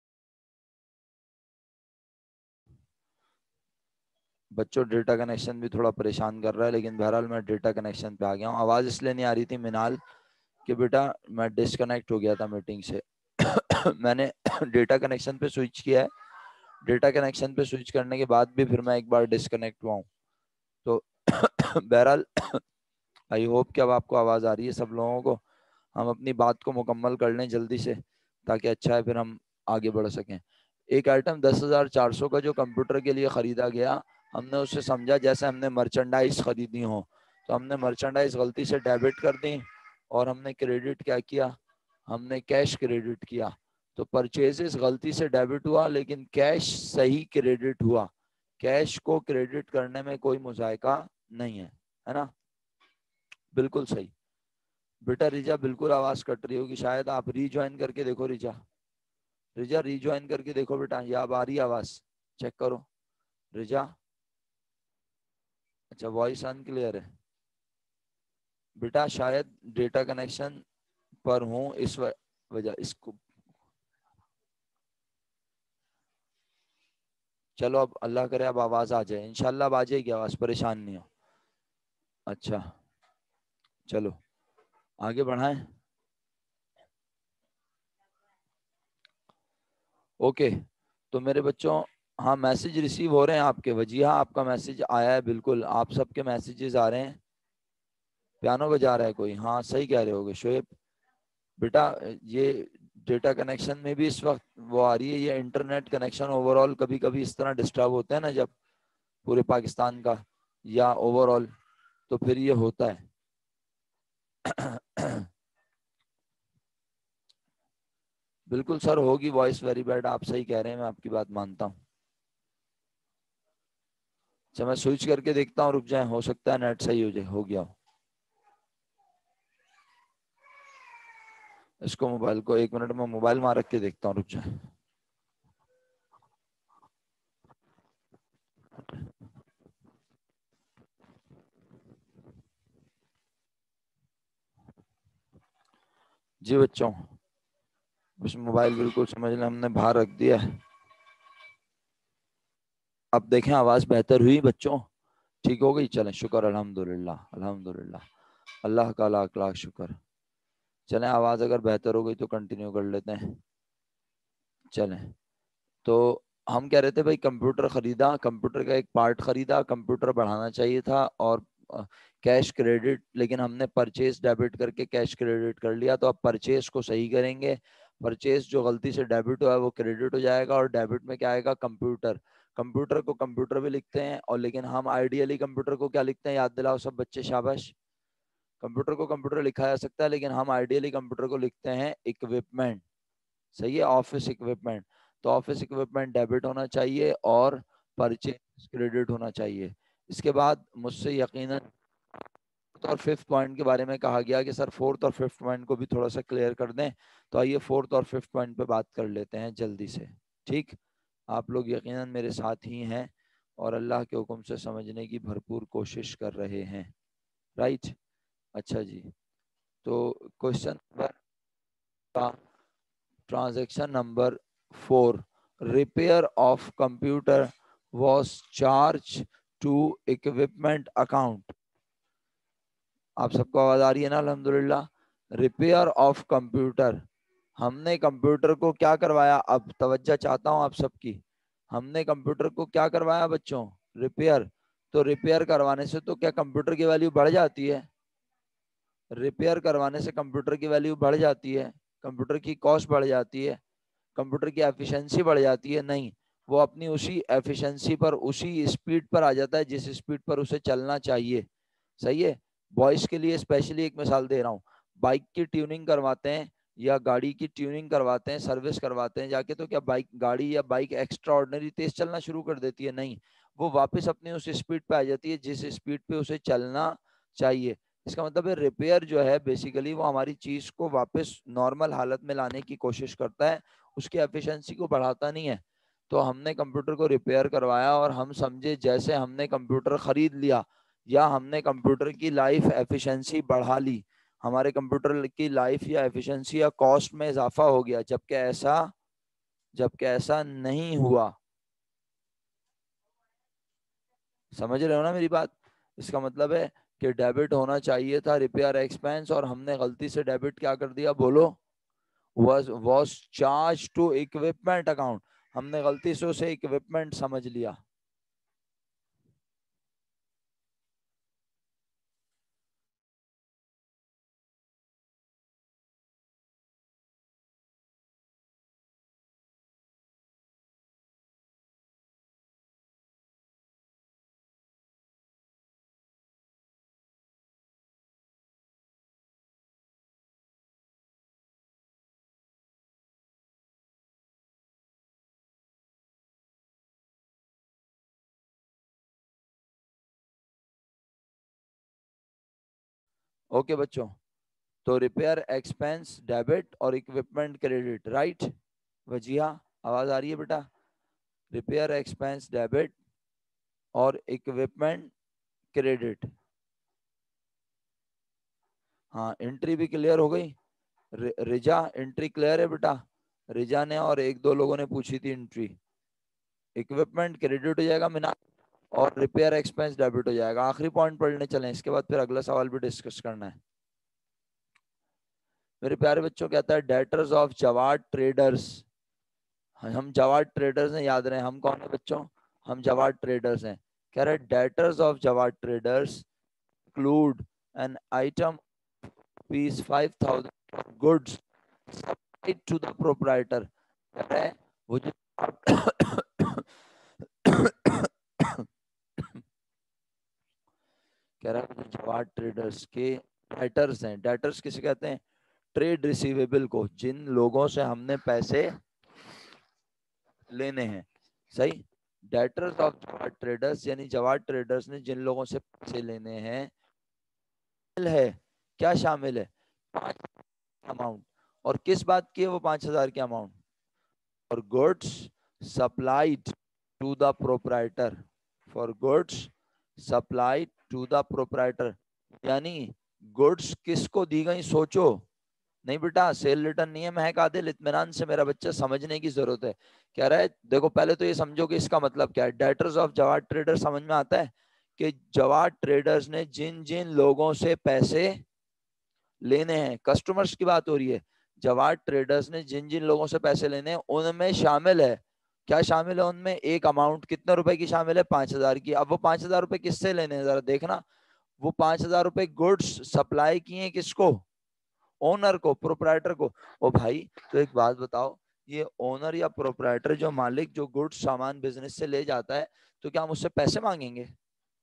بچوں ڈیٹا کنیکشن بھی تھوڑا پریشان کر رہا ہے, لیکن بہرحال میں ڈیٹا کنیکشن پہ آ گیا ہوں. آواز اس لیے نہیں آ رہی تھی منال کہ بیٹا میں ڈسکنیکٹ ہو گیا تھا میٹنگ سے. میں نے ڈیٹا کنیکشن پہ سوئچ کیا ہے, ڈیٹا کنیکشن پہ سوئچ کرنے کے بعد بھی پھر میں ایک بار ڈسکنیکٹ ہوا ہوں. تو بہرحال آئی ہوپ کہ اب آپ کو آواز آ رہی ہے سب لوگوں کو. ہم اپنی بات کو مکمل کر لیں جلدی سے تاکہ اچھا ہے پھر ہم آگے بڑھ سکیں. ایک آئٹم دس ہزار چار سو کا جو کمپیوٹر کے لیے خریدا گیا, ہم نے اسے سمجھا جیسے ہم نے مرچنڈائز خریدی ہوں, تو ہم نے مرچنڈائز غلطی سے ڈیبٹ کر دی اور ہم نے کریڈٹ کیا کیا, ہم نے کیش کریڈٹ کیا. تو پرچیزز غلطی سے ڈیبٹ ہوا لیکن کیش صحیح کریڈٹ ہوا. کیش کو کریڈٹ کرنے میں کوئی مذائقہ نہیں ہے, ہے نا, بالکل صحیح. بیٹا ریجا بالکل آواز کٹ رہی ہوگی, شاید آپ ری جوائن کر کے دیکھو. ریجا ریجا ری جوائن کر کے دیکھو بیٹا, یہ اب آ رہی آواز, چیک کرو ریجا. اچھا وائس ان کلیئر ہے بیٹا, شاید ڈیٹا کنیکشن پر ہوں اس وجہ اس کو. چلو اب اللہ کرے اب آواز آ جائے, انشاءاللہ اب آ جائے گی آواز, پریشان نہیں ہو. اچھا چلو آگے بڑھائیں. اوکے تو میرے بچوں, ہاں میسج ریسیو ہو رہے ہیں آپ کے. وجیہہ آپ کا میسج آیا ہے, بالکل آپ سب کے میسیجز آ رہے ہیں. پیانو بجا رہا ہے کوئی, ہاں صحیح کہہ رہے ہوگے شعیب. بیٹا یہ ڈیٹا کنیکشن میں بھی اس وقت وہ آ رہی ہے, یہ انٹرنیٹ کنیکشن اوور آل کبھی کبھی اس طرح ڈسٹرب ہوتا ہے نا جب پورے پاکستان کا یا اوور آل, تو پھر یہ ہوتا ہے. بالکل سر ہوگی وائس ویری بیڈ, آپ صحیح کہہ رہے ہیں, میں آپ کی بات مانتا ہوں. اچھا میں سوئچ کر کے دیکھتا ہوں, رک جائیں, ہو سکتا ہے نیٹ صحیح ہو جائے. ہو گیا ہو اس کو موبائل کو ایک منٹ میں موبائل وہاں رکھ کے دیکھتا ہوں, رک جائیں. جی بچوں, اس موبائل بالکل سمجھ لیں ہم نے باہر رکھ دیا ہے. اب دیکھیں آواز بہتر ہوئی بچوں, ٹھیک ہو گئی. چلیں شکر الحمدللہ الحمدللہ, اللہ کا لاکھ لاکھ شکر. چلیں آواز اگر بہتر ہو گئی تو کنٹینیو کر لیتے ہیں. چلیں تو ہم کہہ رہے تھے بھائی کمپیوٹر خریدا, کمپیوٹر کا ایک پارٹ خریدا, کمپیوٹر بڑھانا چاہیے تھا اور کیش کریڈٹ, لیکن ہم نے پرچیز ڈیبٹ کر کے کیش کریڈٹ کر لیا. تو اب پرچیز کو صحیح کریں گے. پرچیز جو غلطی سے ڈیبٹ ہوا ہے وہ کریڈٹ ہو جائے گا, اور ڈیبٹ میں کیا آئے گا, کمپیوٹر. کمپیوٹر کو کمپیوٹر بھی لکھتے ہیں, اور لیکن ہم آئیڈیلی کمپیوٹر کو کیا لکھتے ہیں, یاد دلاؤ سب بچے, شاباش. کمپیوٹر کو کمپیوٹر لکھا جا سکتا ہے, لیکن ہم آئیڈیلی کمپیوٹر کو لکھتے ہیں اکوپمنٹ. صحیح ہے, آفس اکوپمنٹ. تو آفس اکوپمنٹ ڈیبٹ ہونا چاہیے اور پرچیز کریڈٹ ہونا چاہیے. اس کے بعد مجھ سے یقیناً اور ففتھ پوائنٹ کے بارے میں کہا گیا کہ سر فورتھ اور ففتھ پوائنٹ کو بھی تھوڑا سا کلیئر کر دیں. تو آئیے فورتھ اور ففتھ پوائنٹ پہ بات کر لیتے ہیں جلدی سے. ٹھیک, آپ لوگ یقیناً میرے ساتھ ہی ہیں اور اللہ کے حکم سے سمجھنے کی بھرپور کوشش کر رہے ہیں, رائٹ. اچھا جی, تو question number transaction number four, repair of computer was charge to equipment account. آپ سب کو آواز آ رہی ہے نا, الحمدللہ. ریپیئر آف کمپیوٹر, ہم نے کمپیوٹر کو کیا کروایا, اب توجہ چاہتا ہوں آپ سب کی. ہم نے کمپیوٹر کو کیا کروایا بچوں, ریپیئر. تو ریپیئر کروانے سے تو کیا کمپیوٹر کی ویلیو بڑھ جاتی ہے, ریپیئر کروانے سے کمپیوٹر کی ویلیو بڑھ جاتی ہے, کمپیوٹر کی کاسٹ بڑھ جاتی ہے, کمپیوٹر کی ایفیشنسی بڑھ جاتی ہے, نہیں. وہ اپنی اسی ایفیشنسی پر, اسی اسپیڈ پر آ جاتا ہے جس اسپیڈ پر اسے چلنا چاہیے. صحیح ہے. بوائز کے لیے اسپیشلی ایک مثال دے رہا ہوں, بائک کی ٹیوننگ کرواتے ہیں یا گاڑی کی ٹیوننگ کرواتے ہیں, سروس کرواتے ہیں جا کے, تو کیا بائک گاڑی یا بائک ایکسٹرا آرڈنری تیز چلنا شروع کر دیتی ہے, نہیں. وہ واپس اپنی اس اسپیڈ پہ آ جاتی ہے جس اسپیڈ پہ اسے چلنا چاہیے. اس کا مطلب ہے ریپیئر جو ہے بیسیکلی وہ ہماری چیز کو واپس نارمل حالت میں لانے کی کوشش کرتا ہے, اس کی ایفیشنسی کو بڑھاتا نہیں ہے. تو ہم نے کمپیوٹر کو ریپیئر کروایا اور ہم سمجھے جیسے ہم نے کمپیوٹر خرید لیا یا ہم نے کمپیوٹر کی لائف ایفیشنسی بڑھا لی, ہمارے کمپیوٹر کی لائف یا ایفیشنسی یا کاسٹ میں اضافہ ہو گیا, جبکہ ایسا جبکہ ایسا نہیں ہوا. سمجھ رہے ہو نا میری بات. اس کا مطلب ہے کہ ڈیبٹ ہونا چاہیے تھا ریپیئر ایکسپینس, اور ہم نے غلطی سے ڈیبٹ کیا کر دیا, بولو, was was charge to equipment account. ہم نے غلطی سے اسے اکوپمنٹ سمجھ لیا. اوکے بچوں, تو ریپیئر ایکسپینس ڈیبٹ اور اکوپمنٹ کریڈٹ, رائٹ. وجیہہ آواز آ رہی ہے بیٹا؟ ریپیئر ایکسپینس ڈیبٹ اور اکوپمنٹ کریڈٹ. ہاں انٹری بھی کلیئر ہو گئی. رجا انٹری کلیئر ہے بیٹا؟ رجا نے اور ایک دو لوگوں نے پوچھی تھی انٹری. اکوپمنٹ کریڈٹ ہو جائے گا مینا, اور ریپیئر ایکسپینس ڈیبٹ ہو جائے گا. آخری پوائنٹ پڑھنے چلیں, اس کے بعد پھر اگلا سوال بھی ڈسکس کرنا ہے. میرے پیارے بچوں, کہتا ہے ڈیٹرز آف جواد ٹریڈرز. ہم جواد ٹریڈرز ہیں, یاد رہے ہم کون ہیں بچوں؟ ہم جواد ٹریڈرز ہیں. کہہ رہے debtors of Jawad traders include an item rupees five thousand of goods supplied to the proprietor. کہہ رہے وہ جو کہہ رہا ہے جواد ٹریڈرز کے ڈیٹرز ہیں. ڈیٹرز کسے کہتے ہیں؟ ٹریڈ ریسیویبل کو, جن لوگوں سے ہم نے پیسے لینے ہیں. صحیح. ڈیٹرز آف جواد ٹریڈرز یعنی جواد ٹریڈرز نے جن لوگوں سے پیسے لینے ہیں ہے. کیا شامل ہے؟ پانچ اماؤنٹ. اور کس بات کی ہے وہ پانچ ہزار کی اماؤنٹ؟ اور goods supplied to the proprietor. For goods supplied to the proprietor یعنی گوڈس کس کو دی گئی؟ سوچو. نہیں بیٹا سیل ریٹرن نہیں ہے, مہک عادل اطمینان سے میرا بچہ سمجھنے کی ضرورت ہے. کہہ رہا ہے دیکھو پہلے تو یہ سمجھو کہ اس کا مطلب کیا ہے. ڈیٹرز آف جواد ٹریڈر سمجھ میں آتا ہے کہ جواد ٹریڈرز نے جن جن لوگوں سے پیسے لینے ہیں, کسٹمرز کی بات ہو رہی ہے, جواد ٹریڈرز نے جن جن لوگوں سے پیسے لینے ہیں ان میں شامل ہے. کیا شامل ہے ان میں؟ ایک اماؤنٹ کتنے روپے کی شامل ہے؟ پانچ ہزار کی. اب وہ پانچ ہزار روپے کس سے لینے ہیں ذرا دیکھنا. وہ پانچ ہزار روپے گڈس سپلائی کیے کس کو؟ اونر کو, پروپرائٹر کو. او بھائی تو ایک بات بتاؤ, یہ اونر یا پروپرائٹر جو مالک جو گڈس سامان بزنس سے لے جاتا ہے تو کیا ہم اس سے پیسے مانگیں گے؟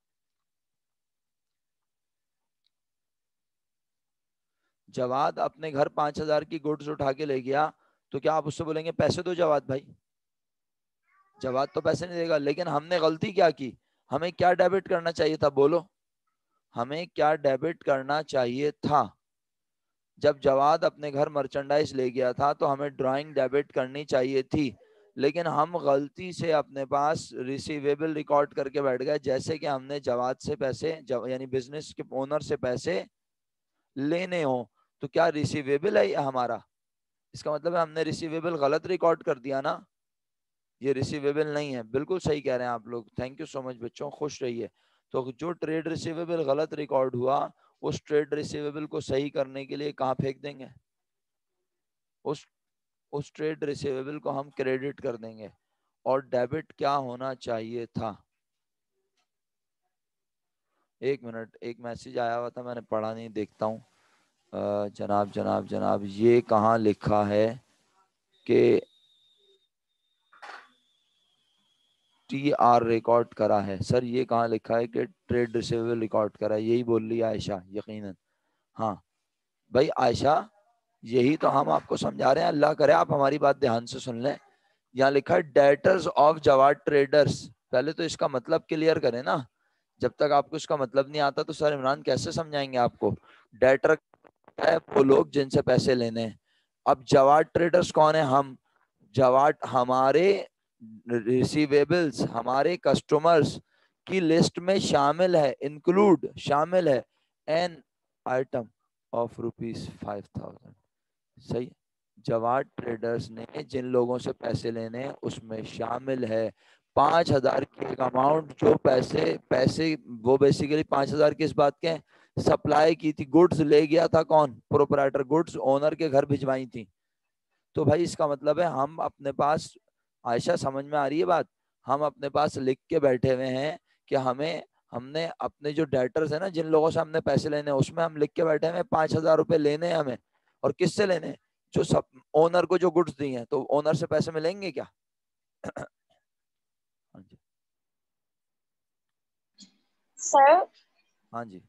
جواد اپنے گھر پانچ ہزار کی گڈز اٹھا کے لے گیا تو کیا آپ اس سے بولیں گے پیسے دو جواد بھائی؟ جواد تو پیسے نہیں دے گا. لیکن ہم نے غلطی کیا کی؟ ہمیں کیا ڈیبٹ کرنا چاہیے تھا؟ بولو ہمیں کیا ڈیبٹ کرنا چاہیے تھا؟ جب جواد اپنے گھر مرچنڈائز لے گیا تھا تو ہمیں ڈرائنگ ڈیبٹ کرنی چاہیے تھی, لیکن ہم غلطی سے اپنے پاس ریسیویبل ریکارڈ کر کے بیٹھ گئے, جیسے کہ ہم نے جواد سے پیسے یعنی بزنس کے اونر سے پیسے لینے ہوں. تو کیا ریسیویبل ہے یہ ہمارا؟ اس کا مطلب ہے ہم نے ریسیویبل غلط ریکارڈ کر دیا نا, یہ ریسیویبل نہیں ہے. بالکل صحیح کہہ رہے ہیں آپ لوگ, تھینک یو سو مچ بچوں, خوش رہیے. تو جو ٹریڈ ریسیویبل غلط ریکارڈ ہوا اس ٹریڈ ریسیویبل کو صحیح کرنے کے لیے کہاں پھینک دیں گے؟ اس اس ٹریڈ ریسیویبل کو ہم کریڈٹ کر دیں گے. اور ڈیبٹ کیا ہونا چاہیے تھا؟ ایک منٹ, ایک میسج آیا ہوا تھا میں نے پڑھا نہیں, دیکھتا ہوں. جناب جناب جناب یہ کہاں لکھا ہے کہ ٹی آر ریکارڈ کرا ہے؟ سر یہ کہاں لکھا ہے کہ ٹریڈ ریسیویبل ریکارڈ کرا ہے؟ یہی بول رہی ہے عائشہ یقیناً. ہاں بھائی عائشہ یہی تو ہم آپ کو سمجھا رہے ہیں, اللہ کرے آپ ہماری بات دھیان سے سن لیں. یہاں لکھا ہے ڈیٹرز آف جواد ٹریڈرز. پہلے تو اس کا مطلب کلیئر کریں نا, جب تک آپ کو اس کا مطلب نہیں آتا تو سر عمران کیسے سمجھائیں گے آپ کو. ڈیٹر ہے وہ لوگ جن سے پیسے لینے ہیں. اب جواد ٹریڈرز کون ہیں؟ ہم. جواد ہمارے ریسیویبلز ہمارے کسٹمرز کی لسٹ میں شامل ہے, انکلوڈ شامل ہے an item of rupees five thousand. صحیح. جواد ٹریڈرز نے جن لوگوں سے پیسے لینے ہیں اس میں شامل ہے پانچ ہزار کی ایک اماؤنٹ, جو پیسے پیسے وہ بیسیکلی پانچ ہزار کس بات کے ہیں؟ سپلائی کی تھی, گڈز لے گیا تھا کون؟ پروپرائٹر. گڈز اونر کے گھر بھجوائی تھی. تو بھائی اس کا مطلب ہے ہم اپنے پاس, عائشہ سمجھ میں آ رہی ہے بات, ہم اپنے پاس لکھ کے بیٹھے ہوئے ہیں کہ ہمیں ہم نے اپنے جو ڈیٹرز ہیں نا جن لوگوں سے ہم نے پیسے لینے ہیں اس میں ہم لکھ کے بیٹھے ہوئے پانچ ہزار روپے لینے ہیں ہمیں. اور کس سے لینے ہیں؟ جو سب اونر کو جو گڈز دی ہیں. تو اونر سے پیسے ملیں گے کیا؟ ہاں جی سر ہاں جی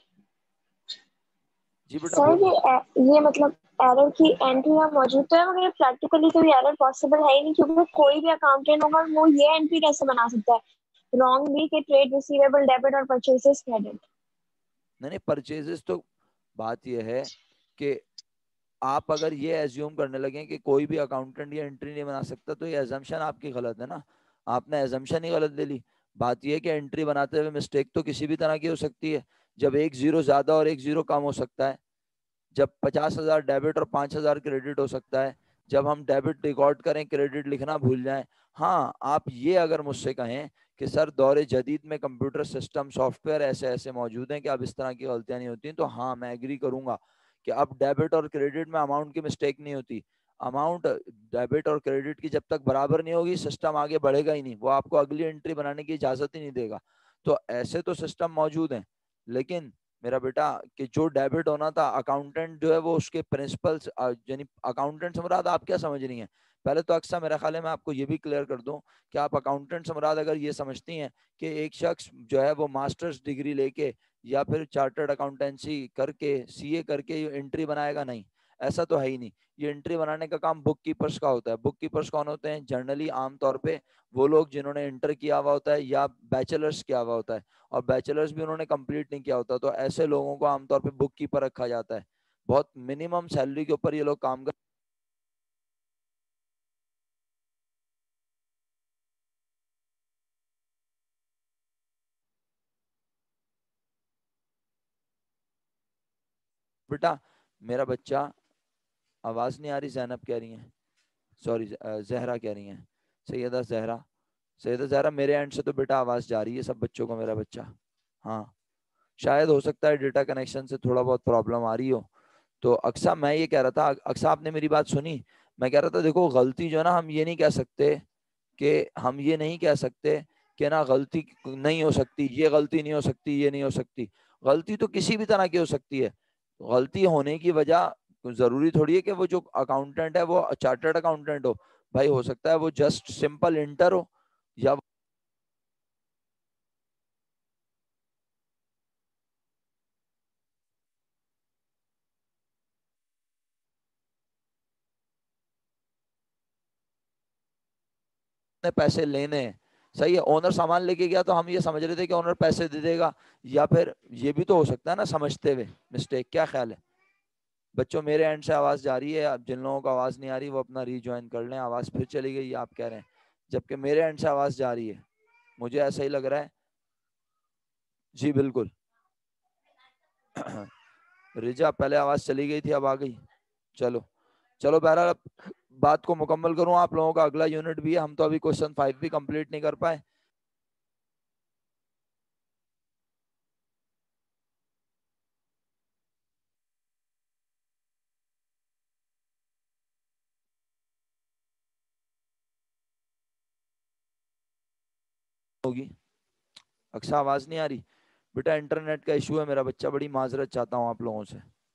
جی بیٹا سر بولو. یہ یہ مطلب ایرر کی انٹری یہاں موجود تو ہے مگر پریکٹیکلی تو یہ ایرر پاسبل ہے ہی نہیں, کیونکہ کوئی بھی اکاؤنٹنٹ ہوگا وہ یہ انٹری کیسے بنا سکتا ہے رانگلی کہ ٹریڈ ریسیویبل ڈیبٹ اور پرچیزز کریڈٹ. نہیں نہیں پرچیزز تو بات یہ ہے کہ آپ اگر یہ ایزیوم کرنے لگیں کہ کوئی بھی اکاؤنٹنٹ یہ انٹری نہیں بنا سکتا تو یہ ایزمپشن آپ کی غلط ہے نا. آپ نے ایزمپشن ہی غلط لے لی. بات یہ ہے کہ انٹری بناتے ہوئے مسٹیک تو کسی بھی طرح کی ہو سکتی ہے. جب ایک زیرو زیادہ اور ایک زیرو کم ہو سکتا ہے, جب پچاس ہزار ڈیبٹ اور پانچ ہزار کریڈٹ ہو سکتا ہے, جب ہم ڈیبٹ ریکارڈ کریں کریڈٹ لکھنا بھول جائیں. ہاں آپ یہ اگر مجھ سے کہیں کہ سر دور جدید میں کمپیوٹر سسٹم سافٹ ویئر ایسے ایسے موجود ہیں کہ اب اس طرح کی غلطیاں نہیں ہوتی ہیں, تو ہاں میں ایگری کروں گا کہ اب ڈیبٹ اور کریڈٹ میں اماؤنٹ کی مسٹیک نہیں ہوتی. اماؤنٹ ڈیبٹ اور کریڈٹ کی جب تک برابر نہیں ہوگی سسٹم آگے بڑھے گا ہی نہیں, وہ آپ کو اگلی انٹری بنانے کی اجازت ہی نہیں دے گا. تو ایسے تو سسٹم موجود ہیں, لیکن میرا بیٹا کہ جو ڈیبٹ ہونا تھا اکاؤنٹنٹ جو ہے وہ اس کے پرنسپلس, یعنی اکاؤنٹنٹ سے مراد آپ کیا سمجھ رہی ہیں؟ پہلے تو اکثر میرا خیال ہے میں آپ کو یہ بھی کلیئر کر دوں کہ آپ اکاؤنٹنٹ سے مراد اگر یہ سمجھتی ہیں کہ ایک شخص جو ہے وہ ماسٹرز ڈگری لے کے یا پھر چارٹرڈ اکاؤنٹنسی کر کے سی اے کر کے یہ انٹری بنائے گا, نہیں, ایسا تو ہے ہی نہیں. یہ انٹری بنانے کا کام بک کیپرز کا ہوتا ہے. بک کیپرز کون ہوتے ہیں؟ جنرلی عام طور پہ وہ لوگ جنہوں نے انٹر کیا ہوا ہوتا ہے یا بیچلرز کیا ہوا ہوتا ہے, اور بیچلرز بھی انہوں نے کمپلیٹ نہیں کیا ہوتا, تو ایسے لوگوں کو عام طور پہ بک کیپر رکھا جاتا ہے. بہت منیمم سیلری کے اوپر یہ لوگ کام کر بیٹا میرا بچہ, آواز نہیں آ رہی؟ زینب کہہ رہی ہیں, سوری زہرا کہہ رہی ہیں, سیدہ زہرا, سیدہ زہرا میرے اینڈ سے تو بیٹا آواز جا رہی ہے سب بچوں کو میرا بچہ. ہاں شاید ہو سکتا ہے ڈیٹا کنیکشن سے تھوڑا بہت پرابلم آ رہی ہو. تو اکثر میں یہ کہہ رہا تھا, اکثر آپ نے میری بات سنی؟ میں کہہ رہا تھا دیکھو غلطی جو ہے نا, ہم یہ نہیں کہہ سکتے کہ ہم یہ نہیں کہہ سکتے کہ نا غلطی نہیں ہو سکتی, یہ غلطی نہیں ہو سکتی, یہ نہیں ہو سکتی. غلطی تو کسی بھی طرح کی ہو سکتی ہے. غلطی ہونے کی وجہ ضروری تھوڑی ہے کہ وہ جو اکاؤنٹنٹ ہے وہ چارٹرڈ اکاؤنٹنٹ ہو. بھائی ہو سکتا ہے وہ جسٹ سمپل انٹر ہو, یا پیسے لینے ہیں. صحیح ہے, اونر سامان لے کے گیا تو ہم یہ سمجھ رہے تھے کہ اونر پیسے دے دے گا, یا پھر یہ بھی تو ہو سکتا ہے نا سمجھتے ہوئے مسٹیک. کیا خیال ہے بچوں؟ میرے اینڈ سے آواز جا رہی ہے, اب جن لوگوں کو آواز نہیں آ رہی وہ اپنا ری جوائن کر لیں. آواز پھر چلی گئی آپ کہہ رہے ہیں, جبکہ میرے اینڈ سے آواز جا رہی ہے, مجھے ایسا ہی لگ رہا ہے. جی بالکل. رجا پہلے آواز چلی گئی تھی اب آ گئی. چلو چلو بہرحال بات کو مکمل کروں, آپ لوگوں کا اگلا یونٹ بھی ہے, ہم تو ابھی کوشچن فائیو بھی کمپلیٹ نہیں کر پائے. ہوگی اکثر آواز نہیں آ رہی بیٹا, انٹرنیٹ کا ایشو ہے میرا بچہ, بڑی معذرت چاہتا ہوں آپ لوگوں سے.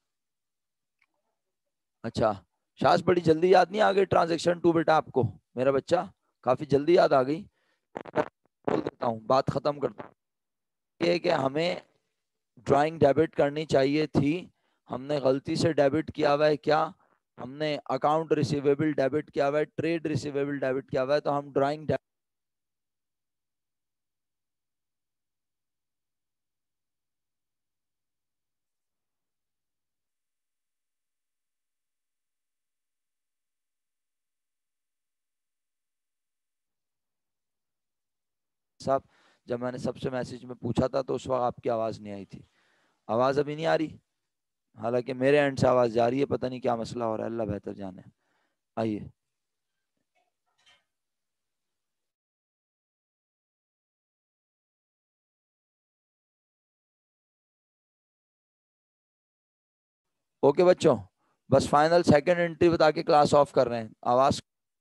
اچھا شاز بڑی جلدی یاد نہیں آ گئی ٹرانزیکشن ٹو بیٹا آپ کو میرا بچہ؟ کافی جلدی یاد آ گئی. بول دیتا ہوں, بات ختم کرتا ہوں. یہ کہ ہمیں ڈرائنگ ڈیبٹ کرنی چاہیے تھی, ہم نے غلطی سے ڈیبٹ کیا ہوا ہے. کیا ہم نے اکاؤنٹ ریسیویبل ڈیبٹ کیا ہوا ہے, ٹریڈ ریسیویبل ڈیبٹ کیا ہوا ہے, تو ہم ڈرائنگ صاحب جب میں نے سب سے میسج میں پوچھا تھا تو اس وقت آپ کی آواز نہیں آئی تھی. آواز ابھی نہیں آ رہی؟ حالانکہ میرے اینڈ سے آواز جا رہی ہے, پتہ نہیں کیا مسئلہ ہو رہا ہے, اللہ بہتر جانے. آئیے اوکے بچوں, بس فائنل سیکنڈ انٹری بتا کے کلاس آف کر رہے ہیں. آواز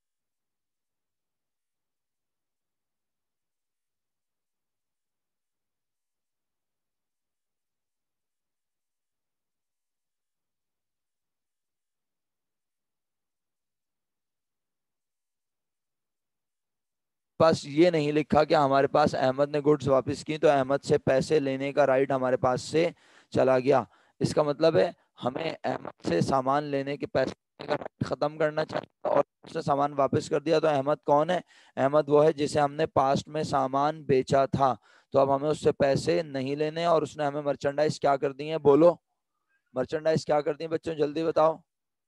پاس یہ نہیں لکھا کہ ہمارے پاس احمد نے گڈز واپس کی تو احمد سے پیسے لینے کا رائٹ ہمارے پاس سے چلا گیا. اس کا مطلب ہے ہمیں احمد سے سامان لینے کے پیسے کا ختم کرنا چاہیے, اور اس نے سامان واپس کر دیا. تو احمد کون ہے؟ احمد وہ ہے جسے ہم نے پاسٹ میں سامان بیچا تھا, تو اب ہمیں اس سے پیسے نہیں لینے, اور اس نے ہمیں مرچنڈائز کیا کر دی ہیں؟ بولو مرچنڈائز کیا کرتی ہیں بچوں جلدی بتاؤ.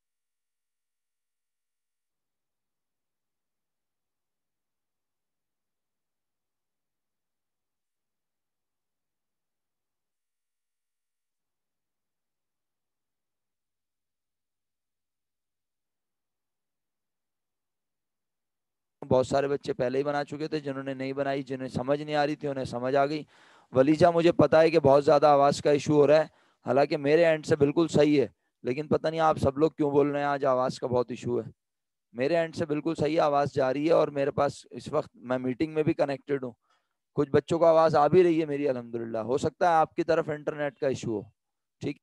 بہت سارے بچے پہلے ہی بنا چکے تھے، جنہوں نے نہیں بنائی، جنہیں سمجھ نہیں آ رہی تھی انہیں سمجھ آ گئی. ولیجہ مجھے پتا ہے کہ بہت زیادہ آواز کا ایشو ہو رہا ہے، حالانکہ میرے اینڈ سے بالکل صحیح ہے، لیکن پتہ نہیں آپ سب لوگ کیوں بول رہے ہیں آج آواز کا بہت ایشو ہے. میرے اینڈ سے بالکل صحیح ہے، آواز جا رہی ہے، اور میرے پاس اس وقت میں میٹنگ میں بھی کنیکٹڈ ہوں. کچھ بچوں کو آواز آ بھی رہی ہے میری الحمدللہ. ہو سکتا ہے آپ کی طرف انٹرنیٹ کا ایشو ہو. ٹھیک.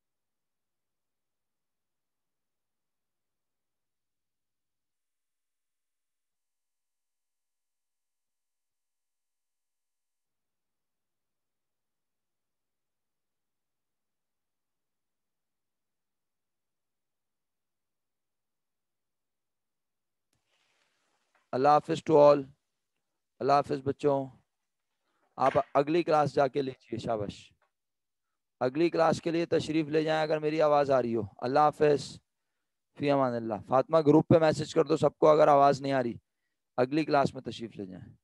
اللہ حافظ ٹو آل. اللہ حافظ بچوں. آپ اگلی کلاس جا کے لیجیے. شاباش. اگلی کلاس کے لیے تشریف لے جائیں اگر میری آواز آ رہی ہو. اللہ حافظ. فی امان اللہ. فاطمہ گروپ پہ میسج کر دو سب کو اگر آواز نہیں آ رہی. اگلی کلاس میں تشریف لے جائیں.